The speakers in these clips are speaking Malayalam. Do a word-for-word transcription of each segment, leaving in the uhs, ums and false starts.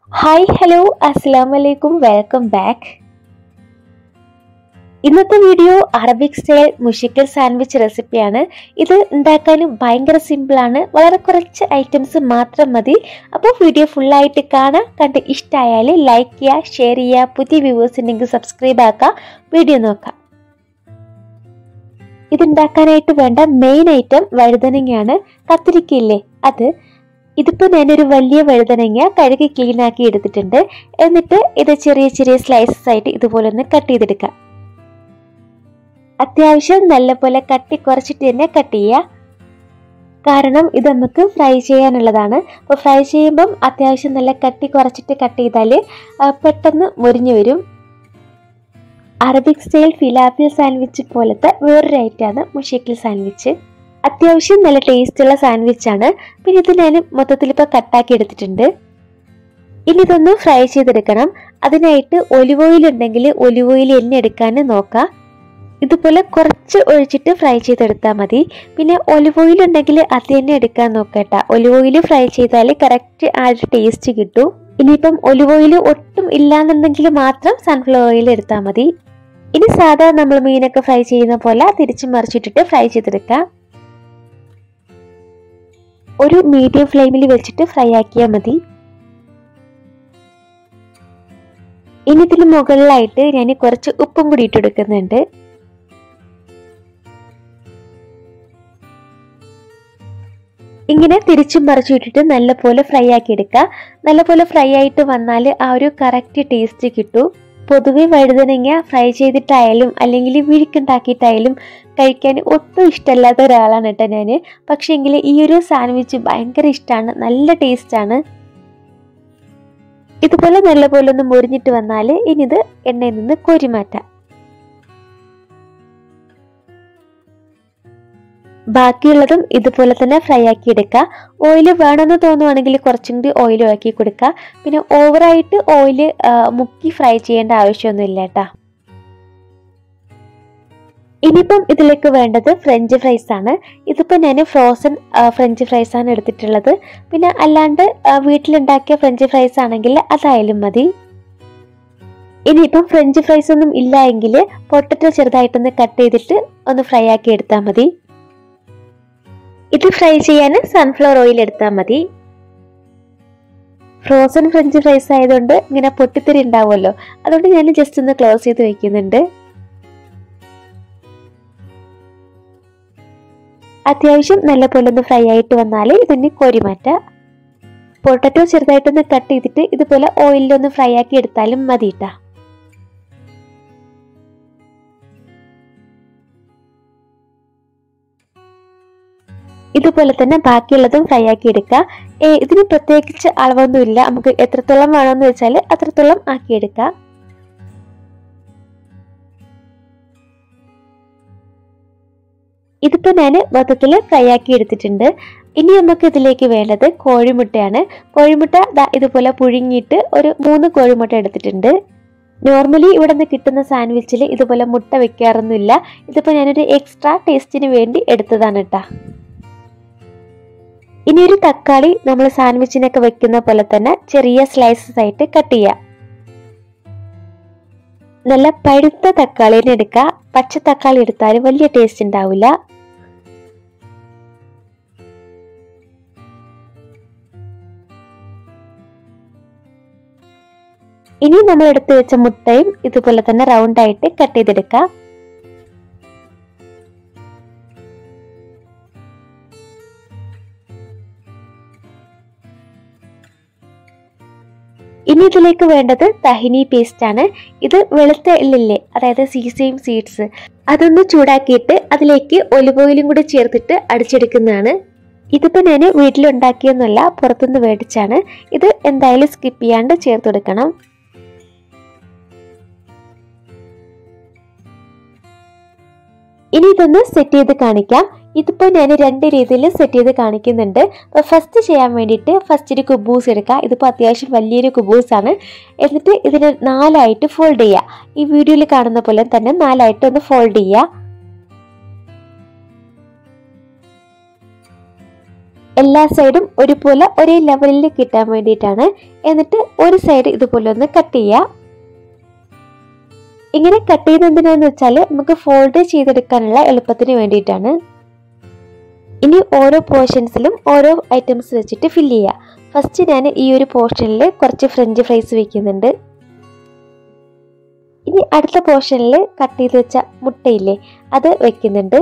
ഹായ് ഹലോ അസ്സലാമു അലൈക്കും വെൽക്കം ബാക്ക്. ഇന്നത്തെ വീഡിയോ അറബിക് സ്റ്റൈൽ മുഷിക്കൽ സാൻഡ്വിച്ച് റെസിപ്പിയാണ്. ഇത് ഉണ്ടാക്കാനും ഭയങ്കര സിമ്പിളാണ്. വളരെ കുറച്ച് ഐറ്റംസ് മാത്രം മതി. അപ്പോൾ വീഡിയോ ഫുള്ളായിട്ട് കാണാം. കണ്ട് ഇഷ്ടമായാൽ ലൈക്ക് ചെയ്യുക, ഷെയർ ചെയ്യുക. പുതിയ വ്യൂവേഴ്സ് ഉണ്ടെങ്കിൽ സബ്സ്ക്രൈബ് ആക്കുക. വീഡിയോ നോക്കാം. ഇതുണ്ടാക്കാനായിട്ട് വേണ്ട മെയിൻ ഐറ്റം വഴുതനങ്ങയാണ്. കത്തിരിക്കയില്ലേ അത്. ഇതിപ്പോൾ ഞാനൊരു വലിയ വഴുതനങ്ങ കഴുകി ക്ലീൻ ആക്കി എടുത്തിട്ടുണ്ട്. എന്നിട്ട് ഇത് ചെറിയ ചെറിയ സ്ലൈസസ് ആയിട്ട് ഇതുപോലെ ഒന്ന് കട്ട് ചെയ്തെടുക്കാം. അത്യാവശ്യം നല്ലപോലെ കട്ടി കുറച്ചിട്ട് തന്നെ കട്ട് ചെയ്യുക. കാരണം ഇത് നമുക്ക് ഫ്രൈ ചെയ്യാനുള്ളതാണ്. അപ്പോൾ ഫ്രൈ ചെയ്യുമ്പം അത്യാവശ്യം നല്ല കട്ടി കുറച്ചിട്ട് കട്ട് ചെയ്താൽ പെട്ടെന്ന് മുരിഞ്ഞു വരും. അറബിക് സ്റ്റൈൽ ഫിലാഫിൽ സാൻഡ്വിച്ച് പോലത്തെ വേറൊരു ഐറ്റമാണ് മുഷിക്കൽ സാൻഡ്വിച്ച്. അത്യാവശ്യം നല്ല ടേസ്റ്റുള്ള സാൻഡ്വിച്ചാണ്. പിന്നെ ഇത് ഞാൻ മൊത്തത്തിൽ ഇപ്പോൾ കട്ടാക്കി എടുത്തിട്ടുണ്ട്. ഇനി ഇതൊന്ന് ഫ്രൈ ചെയ്തെടുക്കണം. അതിനായിട്ട് ഒലിവ് ഓയിൽ ഉണ്ടെങ്കിൽ ഒലിവ് ഓയിൽ എണ്ണ എടുക്കാൻ നോക്കാം. ഇതുപോലെ കുറച്ച് ഒഴിച്ചിട്ട് ഫ്രൈ ചെയ്തെടുത്താൽ മതി. പിന്നെ ഒലിവ് ഓയിൽ ഉണ്ടെങ്കിൽ അത് തന്നെ എടുക്കാൻ നോക്കട്ടാ. ഒലിവ് ഓയിൽ ഫ്രൈ ചെയ്താൽ കറക്റ്റ് ആ ഒരു ടേസ്റ്റ് കിട്ടും. ഇനിയിപ്പം ഒലിവ് ഓയിൽ ഒട്ടും ഇല്ലാന്നുണ്ടെങ്കിൽ മാത്രം സൺഫ്ലവർ ഓയിൽ എടുത്താൽ മതി. ഇനി സാധാ നമ്മൾ മീനൊക്കെ ഫ്രൈ ചെയ്യുന്ന പോലെ തിരിച്ചു മറിച്ചിട്ടിട്ട് ഫ്രൈ ചെയ്തെടുക്കാം. ഒരു മീഡിയം ഫ്ലെയിമിൽ വെച്ചിട്ട് ഫ്രൈ ആക്കിയാൽ മതി. ഇനി ഇതിന് മുകളിലായിട്ട് ഞാൻ കുറച്ച് ഉപ്പും കൂടി ഇട്ടെടുക്കുന്നുണ്ട്. ഇങ്ങനെ തിരിച്ചും മറിച്ചു ഇട്ടിട്ട് നല്ലപോലെ ഫ്രൈ ആക്കി എടുക്കുക. നല്ലപോലെ ഫ്രൈ ആയിട്ട് വന്നാൽ ആ ഒരു കറക്റ്റ് ടേസ്റ്റ് കിട്ടും. പൊതുവെ വഴുതനങ്ങ ഫ്രൈ ചെയ്തിട്ടായാലും അല്ലെങ്കിൽ വിഴുക്കുണ്ടാക്കിയിട്ടായാലും കഴിക്കാൻ ഒട്ടും ഇഷ്ടമല്ലാത്ത ഒരാളാണ് കേട്ടോ ഞാൻ. പക്ഷേ എങ്കിൽ ഈ ഒരു സാൻഡ്വിച്ച് ഭയങ്കര ഇഷ്ടമാണ്, നല്ല ടേസ്റ്റാണ്. ഇതുപോലെ നല്ലപോലെ ഒന്ന് മുരിഞ്ഞിട്ട് വന്നാൽ ഇനി ഇത് എണ്ണയിൽ നിന്ന് കോരി മാറ്റാം. ബാക്കിയുള്ളതും ഇതുപോലെ തന്നെ ഫ്രൈ ആക്കി എടുക്കുക. ഓയിൽ വേണമെന്ന് തോന്നുവാണെങ്കിൽ കുറച്ചും കൂടി ഓയിൽ ആക്കി കൊടുക്കുക. പിന്നെ ഓവറായിട്ട് ഓയിൽ മുക്കി ഫ്രൈ ചെയ്യേണ്ട ആവശ്യമൊന്നുമില്ല കേട്ടോ. ഇനിയിപ്പം ഇതിലേക്ക് വേണ്ടത് ഫ്രഞ്ച് ഫ്രൈസ് ആണ്. ഇതിപ്പോൾ ഞാൻ ഫ്രോസൺ ഫ്രഞ്ച് ഫ്രൈസ് ആണ് എടുത്തിട്ടുള്ളത്. പിന്നെ അല്ലാണ്ട് വീട്ടിലുണ്ടാക്കിയ ഫ്രഞ്ച് ഫ്രൈസ് ആണെങ്കിൽ അതായാലും മതി. ഇനിയിപ്പം ഫ്രഞ്ച് ഫ്രൈസ് ഒന്നും ഇല്ല എങ്കിൽ പൊട്ടറ്റോ ചെറുതായിട്ടൊന്ന് കട്ട് ചെയ്തിട്ട് ഒന്ന് ഫ്രൈ ആക്കി എടുത്താൽ മതി. ഇത് ഫ്രൈ ചെയ്യാൻ സൺഫ്ലവർ ഓയിൽ എടുത്താൽ മതി. ഫ്രോസൺ ഫ്രഞ്ച് ഫ്രൈസ് ആയതുകൊണ്ട് ഇങ്ങനെ പൊട്ടിത്തെറി ഉണ്ടാവുമല്ലോ, അതുകൊണ്ട് ഞാൻ ജസ്റ്റ് ഒന്ന് ക്ലോസ് ചെയ്ത് വെക്കുന്നുണ്ട്. അത്യാവശ്യം നല്ലപോലെ ഒന്ന് ഫ്രൈ ആയിട്ട് വന്നാൽ ഇതിന് കോരി മാറ്റാം. പൊട്ടറ്റോ ചെറുതായിട്ടൊന്ന് കട്ട് ചെയ്തിട്ട് ഇതുപോലെ ഓയിലൊന്ന് ഫ്രൈ ആക്കി എടുത്താലും മതി കേട്ടോ. ഇതുപോലെ തന്നെ ബാക്കിയുള്ളതും ഫ്രൈ ആക്കി എടുക്കുക. ഇതിന് പ്രത്യേകിച്ച് അളവൊന്നുമില്ല. നമുക്ക് എത്രത്തോളം വേണമെന്ന് വെച്ചാൽ അത്രത്തോളം ആക്കിയെടുക്കാം. ഇതിപ്പോൾ ഞാൻ മൊത്തത്തിൽ ഫ്രൈ ആക്കി എടുത്തിട്ടുണ്ട്. ഇനി നമുക്ക് ഇതിലേക്ക് വേണ്ടത് കോഴിമുട്ടയാണ്. കോഴിമുട്ട ഇതുപോലെ പുഴുങ്ങിയിട്ട് ഒരു മൂന്ന് കോഴിമുട്ട എടുത്തിട്ടുണ്ട്. നോർമലി ഇവിടെ നിന്ന് കിട്ടുന്ന സാൻഡ്വിച്ചിൽ ഇതുപോലെ മുട്ട വെക്കാറൊന്നുമില്ല. ഇതിപ്പോൾ ഞാനൊരു എക്സ്ട്രാ ടേസ്റ്റിന് വേണ്ടി എടുത്തതാണ് കേട്ടോ. ഇനി ഒരു തക്കാളി നമ്മൾ സാൻഡ്വിച്ചിനൊക്കെ വെക്കുന്ന പോലെ തന്നെ ചെറിയ സ്ലൈസസ് ആയിട്ട് കട്ട് ചെയ്യാം. നല്ല പഴുത്ത തക്കാളിനെ എടുക്കുക. പച്ച തക്കാളി എടുത്താൽ വലിയ ടേസ്റ്റ് ഉണ്ടാവില്ല. ഇനി നമ്മൾ എടുത്തു വെച്ച മുട്ടയും ഇതുപോലെ തന്നെ റൗണ്ട് ആയിട്ട് കട്ട് ചെയ്തെടുക്കാം. ഇനി ഇതിലേക്ക് വേണ്ടത് തഹിനി പേസ്റ്റ് ആണ്. ഇത് വെളുത്ത എള്ളില്ലേ, അതായത് സീസയും സീഡ്സ്, അതൊന്ന് ചൂടാക്കിയിട്ട് അതിലേക്ക് ഒലിവ് ഓയിലും കൂടി ചേർത്തിട്ട് അടിച്ചെടുക്കുന്നതാണ്. ഇതിപ്പോൾ ഞാൻ വീട്ടിലുണ്ടാക്കിയൊന്നുമല്ല, പുറത്തുനിന്ന് മേടിച്ചാണ്. ഇത് എന്തായാലും സ്കിപ്പ് ചെയ്യാണ്ട് ചേർത്ത് കൊടുക്കണം. ഇനി ഇതൊന്ന് സെറ്റ് ചെയ്ത് കാണിക്കാം. ഇതിപ്പോൾ ഞാൻ രണ്ട് രീതിയിൽ സെറ്റ് ചെയ്ത് കാണിക്കുന്നുണ്ട്. അപ്പോൾ ഫസ്റ്റ് ചെയ്യാൻ വേണ്ടിയിട്ട് ഫസ്റ്റ് ഒരു കുബൂസ് എടുക്കുക. ഇതിപ്പോൾ അത്യാവശ്യം വലിയൊരു കുബൂസാണ്. എന്നിട്ട് ഇതിന് നാലായിട്ട് ഫോൾഡ് ചെയ്യുക. ഈ വീഡിയോയിൽ കാണുന്ന പോലെ തന്നെ നാലായിട്ട് ഒന്ന് ഫോൾഡ് ചെയ്യുക. എല്ലാ സൈഡും ഒരുപോലെ ഒരേ ലെവലിൽ കിട്ടാൻ വേണ്ടിയിട്ടാണ്. എന്നിട്ട് ഒരു സൈഡ് ഇതുപോലെ ഒന്ന് കട്ട് ചെയ്യാം. ഇങ്ങനെ കട്ട് ചെയ്യുന്നത് എന്തിനാന്ന് വെച്ചാൽ നമുക്ക് ഫോൾഡ് ചെയ്തെടുക്കാനുള്ള എളുപ്പത്തിന് വേണ്ടിയിട്ടാണ്. ഇനി ഓരോ പോർഷൻസിലും ഓരോ ഐറ്റംസ് വെച്ചിട്ട് ഫില്ല് ചെയ്യാം. ഫസ്റ്റ് ഞാൻ ഈ ഒരു പോർഷനിൽ കുറച്ച് ഫ്രഞ്ച് ഫ്രൈസ് വെക്കുന്നുണ്ട്. ഇനി അടുത്ത പോർഷനിൽ കട്ട് ചെയ്ത് വെച്ച മുട്ടയില്ലേ അത് വെക്കുന്നുണ്ട്.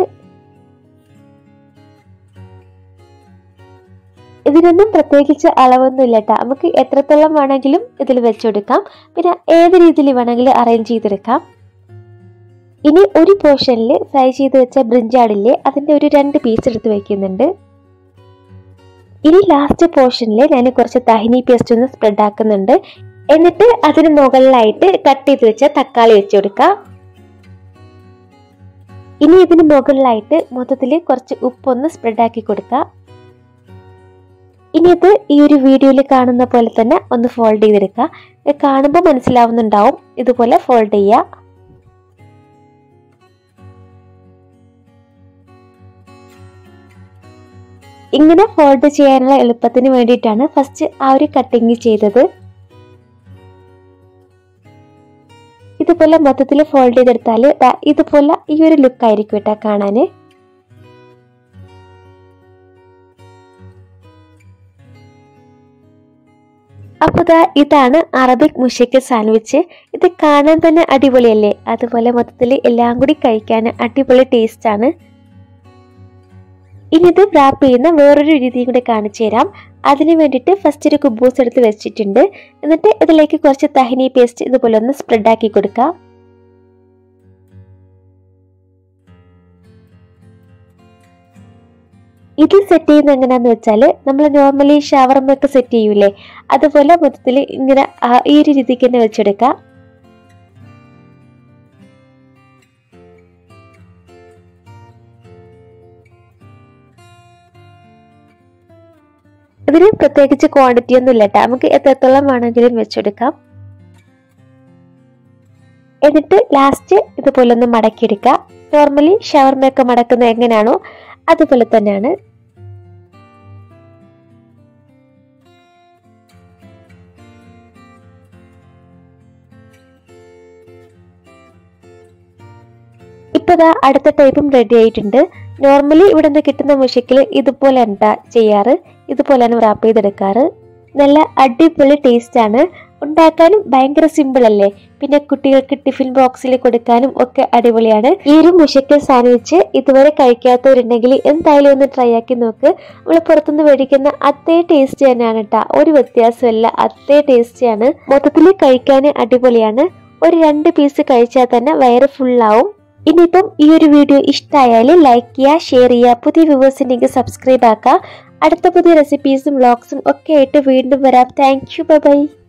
ഇതിനൊന്നും പ്രത്യേകിച്ച് അളവൊന്നും ഇല്ല കേട്ടോ. നമുക്ക് എത്രത്തോളം വേണമെങ്കിലും ഇതിൽ വെച്ചെടുക്കാം. പിന്നെ ഏത് രീതിയിൽ വേണമെങ്കിലും അറേഞ്ച് ചെയ്തെടുക്കാം. ഇനി ഒരു പോർഷനിൽ ഫ്രൈ ചെയ്ത് വെച്ച ബ്രിഞ്ചാളില്ലേ അതിൻ്റെ ഒരു രണ്ട് പീസ് എടുത്ത് വെക്കുന്നുണ്ട്. ഇനി ലാസ്റ്റ് പോർഷനിൽ ഞാൻ കുറച്ച് തഹിനി പേസ്റ്റ് ഒന്ന് സ്പ്രെഡ് ആക്കുന്നുണ്ട്. എന്നിട്ട് അതിന് മുകളിലായിട്ട് കട്ട് ചെയ്ത് വെച്ച തക്കാളി വെച്ച് കൊടുക്കാം. ഇനി ഇതിന് മുകളിലായിട്ട് മൊത്തത്തിൽ കുറച്ച് ഉപ്പൊന്ന് സ്പ്രെഡ് ആക്കി കൊടുക്കാം. ഇനി ഇത് ഈ ഒരു വീഡിയോയിൽ കാണുന്ന പോലെ തന്നെ ഒന്ന് ഫോൾഡ് ചെയ്തെടുക്കുക. കാണുമ്പോൾ മനസ്സിലാവുന്നുണ്ടാവും. ഇതുപോലെ ഫോൾഡ് ചെയ്യുക. ഇങ്ങനെ ഫോൾഡ് ചെയ്യാനുള്ള എളുപ്പത്തിന് വേണ്ടിയിട്ടാണ് ഫസ്റ്റ് ആ ഒരു കട്ടിങ് ചെയ്തത്. ഇതുപോലെ മൊത്തത്തിൽ ഫോൾഡ് ചെയ്തെടുത്താൽ ഇതുപോലെ ഈ ഒരു ലുക്ക് ആയിരിക്കും കേട്ടോ കാണാൻ. അപ്പോൾ ദാ ഇതാണ് അറബിക് മുഷക്കൽ സാൻഡ്വിച്ച്. ഇത് കാണാൻ തന്നെ അടിപൊളിയല്ലേ? അതുപോലെ മൊത്തത്തിൽ എല്ലാം കൂടി കഴിക്കാൻ അടിപൊളി ടേസ്റ്റ് ആണ്. ഇനി ഇത് റാപ്പ് ചെയ്യുന്ന വേറൊരു രീതിയും കൂടെ കാണിച്ചു തരാം. അതിന് വേണ്ടിയിട്ട് ഫസ്റ്റ് ഒരു കുബൂസ് എടുത്ത് വെച്ചിട്ടുണ്ട്. എന്നിട്ട് ഇതിലേക്ക് കുറച്ച് തഹിനി പേസ്റ്റ് ഇതുപോലെ ഒന്ന് സ്പ്രെഡ് ആക്കി കൊടുക്കുക. ഇത് സെറ്റ് ചെയ്യുന്നത് എങ്ങനെയാന്ന് വെച്ചാൽ നമ്മൾ നോർമലി ഷവർമയൊക്കെ സെറ്റ് ചെയ്യൂലേ അതുപോലെ മൊത്തത്തിൽ ഇങ്ങനെ ഈ ഒരു രീതിക്ക് തന്നെ വെച്ചെടുക്കാം. ഇതിന് പ്രത്യേകിച്ച് ക്വാണ്ടിറ്റി ഒന്നും ഇല്ല കേട്ടോ. നമുക്ക് എത്രത്തോളം വേണമെങ്കിലും വെച്ചെടുക്കാം. എന്നിട്ട് ലാസ്റ്റ് ഇതുപോലെ ഒന്ന് മടക്കിയെടുക്കുക. നോർമലി ഷവർമയൊക്കെ മടക്കുന്നത് എങ്ങനെയാണോ അതുപോലെ തന്നെയാണ്. ഇപ്പൊ ദാ അടുത്ത ടൈപ്പും റെഡി ആയിട്ടുണ്ട്. നോർമലി ഇവിടെ നിന്ന് കിട്ടുന്ന മുഷക്കിൽ ഇതുപോലെ എന്താ ചെയ്യാറ്, ഇതുപോലെയാണ് റാപ്പ് ചെയ്തെടുക്കാറ്. നല്ല അടിപൊളി ടേസ്റ്റ് ആണ്. ഉണ്ടാക്കാനും ഭയങ്കര സിമ്പിൾ അല്ലേ? പിന്നെ കുട്ടികൾക്ക് ടിഫിൻ ബോക്സിൽ കൊടുക്കാനും ഒക്കെ അടിപൊളിയാണ്. ഈ ഒരു മുഷക്കൽ സാൻഡ്വിച്ച് ഇതുവരെ കഴിക്കാത്തവരുണ്ടെങ്കിൽ എന്തായാലും ഒന്ന് ട്രൈ ആക്കി നോക്ക്. നമ്മൾ പുറത്തുനിന്ന് മേടിക്കുന്ന അതേ ടേസ്റ്റ് തന്നെയാണ് കേട്ടോ. ഒരു വ്യത്യാസമല്ല, അതേ ടേസ്റ്റ് ആണ്. മൊത്തത്തിൽ കഴിക്കാൻ അടിപൊളിയാണ്. ഒരു രണ്ട് പീസ് കഴിച്ചാൽ തന്നെ വയറ് ഫുള്ളാവും. ഇനിയിപ്പം ഈ ഒരു വീഡിയോ ഇഷ്ടമായാൽ ലൈക്ക് ചെയ്യുക, ഷെയർ ചെയ്യുക. പുതിയ വ്യൂവേഴ്സിനെങ്കിൽ സബ്സ്ക്രൈബ് ആക്കുക. അടുത്ത പുതിയ റെസിപ്പീസും വ്ളോഗ്സും ഒക്കെ ആയിട്ട് വീണ്ടും വരാം. Thank you, bye by.